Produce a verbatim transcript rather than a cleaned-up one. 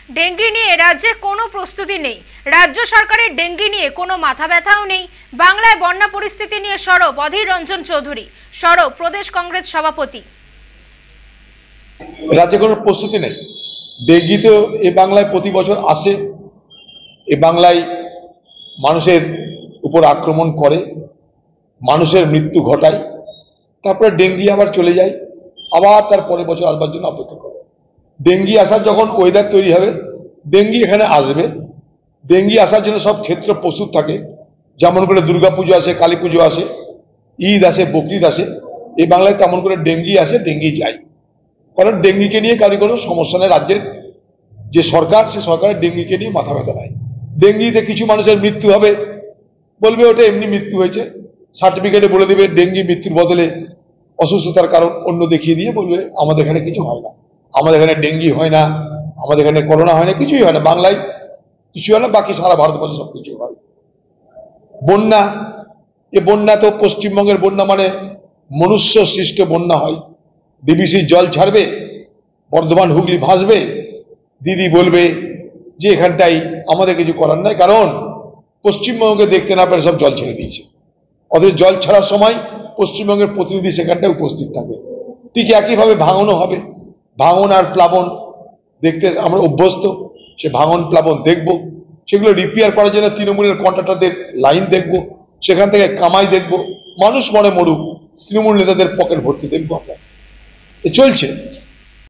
Dengue নিয়ে রাজ্যের কোনো প্রস্তুতি নেই। রাজ্য সরকারের ডেঙ্গি নিয়ে কোনো মাথা ব্যথাও নেই। বাংলায় বন্যা পরিস্থিতি নিয়ে সরব অধীর রঞ্জন চৌধুরী, সরব প্রদেশ কংগ্রেস সভাপতি। রাজ্যে কোনো প্রস্তুতি নেই। ডেঙ্গি তো এ বাংলায় প্রতি বছর আসে, এ বাংলায় মানুষের উপর আক্রমণ করে, মানুষের মৃত্যু ঘটায়, তারপরে ডেঙ্গি আবার চলে যায়, আবার তার পরের বছর আসবার জন্য অপেক্ষা করে। ডেঙ্গি আসার যখন ওয়েদার তৈরি হবে, ডেঙ্গি এখানে আসবে। ডেঙ্গি আসার জন্য সব ক্ষেত্র প্রস্তুত থাকে, যেমন করে দুর্গাপুজো আসে, কালী পুজো আসে, ঈদ আসে, বকরিদ আসে। এই বাংলায় তেমন করে ডেঙ্গি আসে, ডেঙ্গি যায়। কারণ ডেঙ্গিকে নিয়ে কারো কোনো সমস্যা নেই। রাজ্যের যে সরকার, সে সরকারের ডেঙ্গিকে নিয়ে মাথা ব্যথা নাই। ডেঙ্গিতে কিছু মানুষের মৃত্যু হবে, বলবে ওটা এমনি মৃত্যু হয়েছে, সার্টিফিকেটে বলে দেবে ডেঙ্গি মৃত্যুর বদলে অসুস্থতার কারণ অন্য দেখিয়ে দিয়ে বলবে আমাদের এখানে কিছু হয় না, আমাদের এখানে ডেঙ্গি হয় না, আমাদের এখানে করোনা হয় না, কিছুই হয় না, বাংলায় কিছু হয় না, বাকি সারা ভারতবর্ষে সব কিছু হয়। বন্যা, এ বন্যা তো পশ্চিমবঙ্গের বন্যা মানে মনুষ্য সৃষ্ট বন্যা হয়। ডিবিসির জল ছাড়বে, বর্ধমান হুগলি ভাসবে, দিদি বলবে যে এখানটাই আমাদের কিছু করার নাই, কারণ পশ্চিমবঙ্গকে দেখতে না পেরে সব জল ছেড়ে দিয়েছে। অথচ জল ছাড়ার সময় পশ্চিমবঙ্গের প্রতিনিধি সেখানটায় উপস্থিত থাকে। ঠিক একইভাবে ভাঙনও হবে। ভাঙন আর প্লাবন দেখতে আমরা অভ্যস্ত, সে ভাঙন প্লাবন দেখব, সেগুলো রিপেয়ার করার জন্য তৃণমূলের কন্ট্রাক্টরদের লাইন দেখব, সেখান থেকে কামাই দেখব, মানুষ মনে মরুক, তৃণমূল নেতাদের পকেট ভর্তি দেখবো আমরা। এ চলছে।